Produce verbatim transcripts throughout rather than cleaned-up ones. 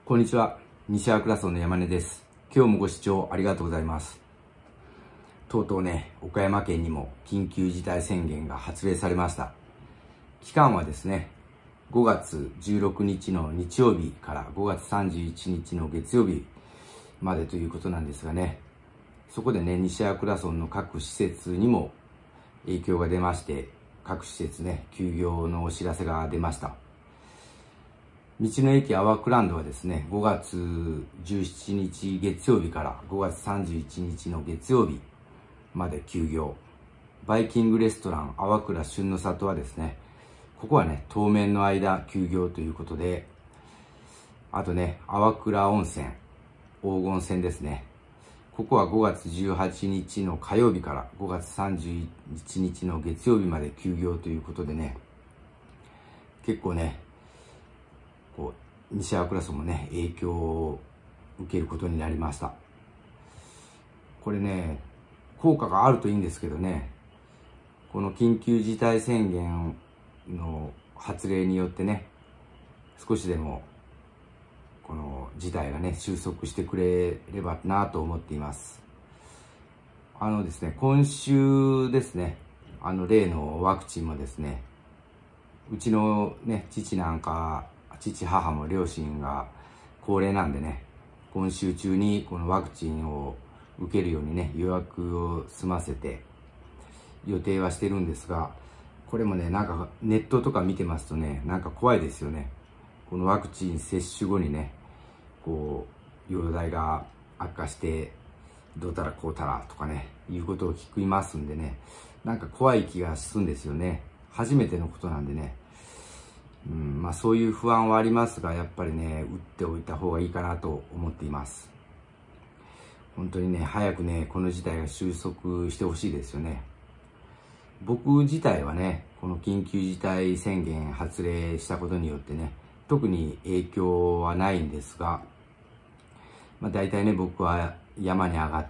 こんにちは。西粟倉村の山根です。今日もご視聴ありがとうございます。とうとうね、岡山県にも緊急事態宣言が発令されました。期間はですね、ごがつじゅうろくにちの日曜日からごがつさんじゅういちにちの月曜日までということなんですがね、そこでね、西粟倉村の各施設にも影響が出まして、各施設ね、休業のお知らせが出ました。道の駅アワークランドはですね、ごがつじゅうしちにち月曜日からごがつさんじゅういちにちの月曜日まで休業。バイキングレストランアワクラ旬の里はですね、ここはね、当面の間休業ということで、あとね、アワクラ温泉、黄金泉ですね。ここはごがつじゅうはちにちの火曜日からごがつさんじゅういちにちの月曜日まで休業ということでね、結構ね、こう西粟倉村もね、影響を受けることになりました。これね、効果があるといいんですけどね、この緊急事態宣言の発令によってね、少しでもこの事態がね、収束してくれればなと思っています。あのですね、今週ですね、あの例のワクチンもですね、うちのね、父なんか、父母も両親が高齢なんでね、今週中にこのワクチンを受けるようにね、予約を済ませて予定はしてるんですが、これもね、なんかネットとか見てますとね、なんか怖いですよね。このワクチン接種後にね、こう容体が悪化してどうたらこうたらとかね、いうことを聞きますんでね、なんか怖い気がするんですよね。初めてのことなんでね。うん、まあそういう不安はありますが、やっぱりね、打っておいた方がいいかなと思っています。本当にね、早くね、この事態が収束してほしいですよね。僕自体はね、この緊急事態宣言発令したことによってね、特に影響はないんですが、まあ大体ね、僕は山に上がって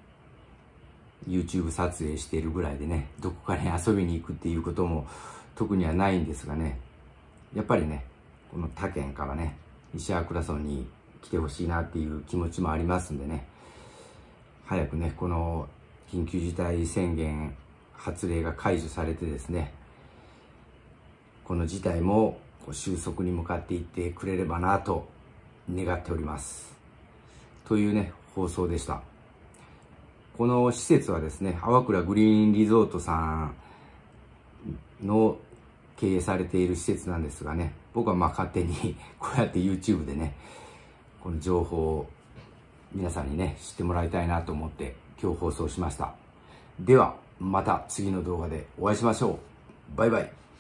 YouTube 撮影しているぐらいでね、どこかに遊びに行くっていうことも特にはないんですがね、やっぱりね、この他県からね、西粟倉村に来てほしいなっていう気持ちもありますんでね、早くね、この緊急事態宣言発令が解除されてですね、この事態も収束に向かっていってくれればなと願っております。というね、放送でした。この施設はですね、アワクラグリーンリゾートさんの経営されている施設なんですがね、僕はまあ勝手にこうやって YouTube でね、この情報を皆さんにね、知ってもらいたいなと思って今日放送しました。では、また次の動画でお会いしましょう。バイバイ。